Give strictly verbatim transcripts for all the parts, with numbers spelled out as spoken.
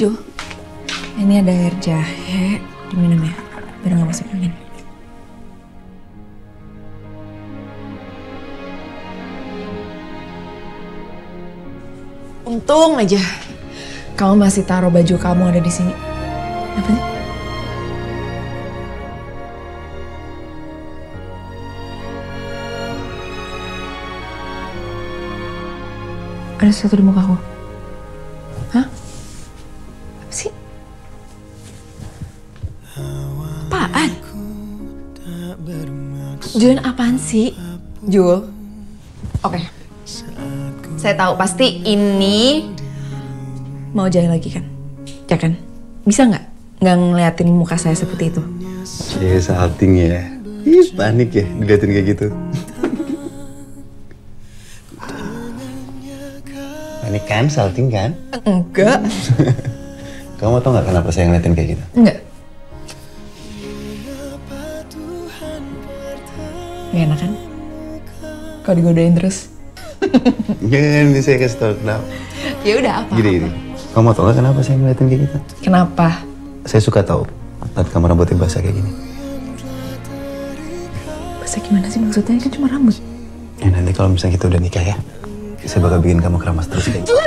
Ju, ini ada air jahe, diminum ya, biar nggak masuk angin. Untung aja kamu masih taruh baju kamu ada di sini. Apa sih? Ada sesuatu di mukaku. Hah? Apa sih? Apaan? Jul, apaan sih? Jul? Oke. Okay. Saya tahu pasti ini mau jahe lagi kan? Ya kan? Bisa nggak? Nggak ngeliatin muka saya seperti itu? Cie, salting ya. Ih, panik ya diliatin kayak gitu. Panik kan, salting kan? Enggak. Kamu tau nggak kenapa saya ngeliatin kayak gitu? Enggak. Nggak enak kan? Kalau digodain terus. Jangan, ini saya kasih tau kenapa. Ya udah apa? Gini, gini. Kamu tau gak kenapa saya ngeliatin kayak gitu? Kenapa? Saya suka tahu saat kamu rambutnya basah kayak gini. Basah gimana sih maksudnya? Kan cuma rambut. Ya nanti kalau misalnya kita udah nikah ya, saya bakal bikin kamu keramas terus kayak gitu.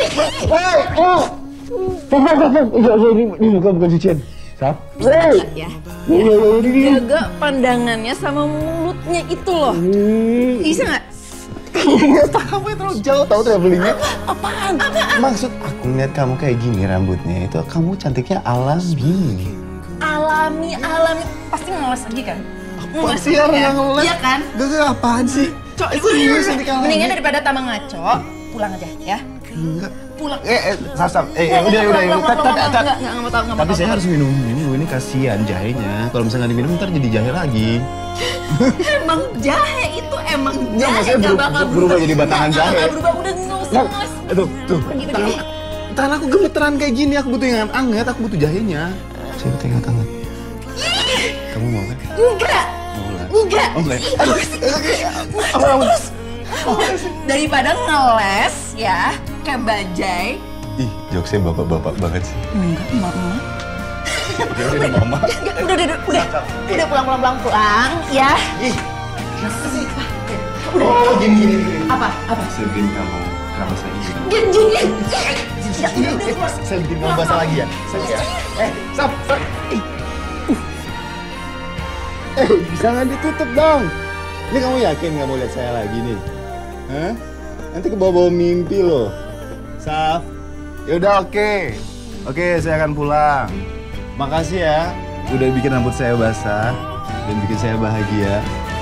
Ini bukan bukan cucian. Sap? Ya. Jaga pandangannya sama mulutnya itu loh. Bisa nggak? Kamu yang terlalu jauh tahu travelingnya. Apaan? Apaan? Maksud aku ngeliat kamu kayak gini rambutnya itu kamu cantiknya alami. Alami, alami. Pasti ngeles lagi kan? Apa sih orang yang ngeles? Iya kan? Gak, gak, apaan sih? Cok, itu serius cantik alami. Mendingan daripada tambah ngaco, pulang aja ya. Enggak. Pulang. Eh, eh, sasap. Eh, eh, udah, udah, udah. Enggak, mau tahu, enggak mau. Tapi saya harus minum dulu, ini kasihan jahenya. Kalau misalnya nggak diminum ntar jadi jahe lagi. Emang jahe itu emang Nggak, jahe maksudnya nggak berubah- bakal berubah jadi batangan Nggak jahe. bakal berubah, udah nggak usah ngeles. Tuh, tuh. Pergi, pergi, pergi. Tangan aku gemeteran kayak gini, aku butuh yang hangat, aku butuh jahenya. Saya butuh yang hangat. Kamu mau kan? Enggak. Mau lah. Enggak. Oh, enggak. Ih, aduh, Apa kamu? daripada ngeles ya kayak bajai. Ih, jokesnya bapak-bapak banget sih. Enggak, emak-emak. Ya udah mama. Enggak, udah, udah, udah, udah pulang, pulang, pulang, pulang, ya. Ih, masa sih? Oh, gini, gini, gini. Apa, apa? Saya bikin kamu keramas lagi. Gini, gini. Ya, Ini, udah, eh, udah. saya bikin kamu basah lagi ya. Saya, eh, sap, sap. Ih. Uh. Eh, jangan ditutup dong. Ini kamu yakin nggak mau lihat saya lagi nih? Hah? Nanti ke bawah-bawah mimpi loh. Saf. Yaudah, oke. Oke, saya akan pulang. Makasih ya, udah bikin rambut saya basah dan bikin saya bahagia.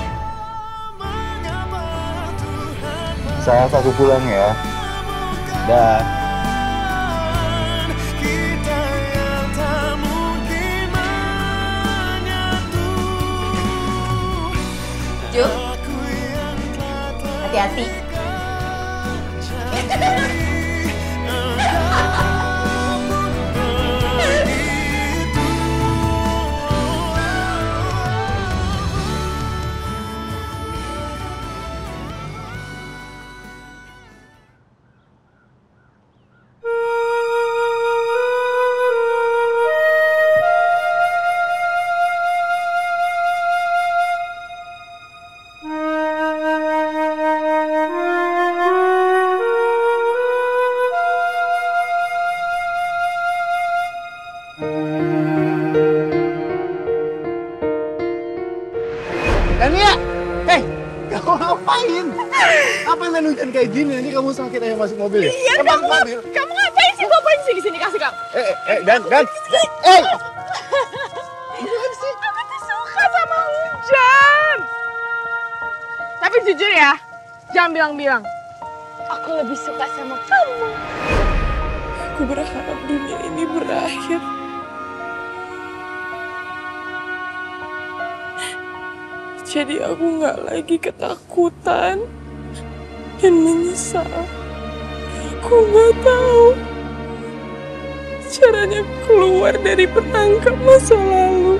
Saf, aku pulang ya. Dah. Ju, hati-hati. Dania, eh, kamu ngapain? Apa yang hujan kayak gini? Nanti kamu sakit ayo masuk mobil ya? Iya, Eh, kamu, masuk mobil. kamu ngapain sih? Ngapain sih di sini kasih kamu? Eh, eh, eh, dan, dan, eh! Aku tuh suka sama hujan. Tapi jujur ya, jangan bilang-bilang. Aku lebih suka sama kamu. Aku berharap dunia ini berakhir. Jadi aku nggak lagi ketakutan dan menyesal. Aku nggak tahu caranya keluar dari perangkap masa lalu.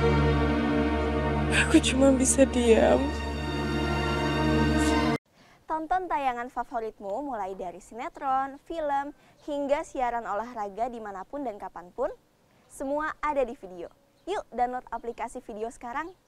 Aku cuma bisa diam. Tahun Tonton tayangan favoritmu mulai dari sinetron, film, hingga siaran olahraga dimanapun dan kapanpun. Semua ada di Vidio. Yuk download aplikasi Vidio sekarang.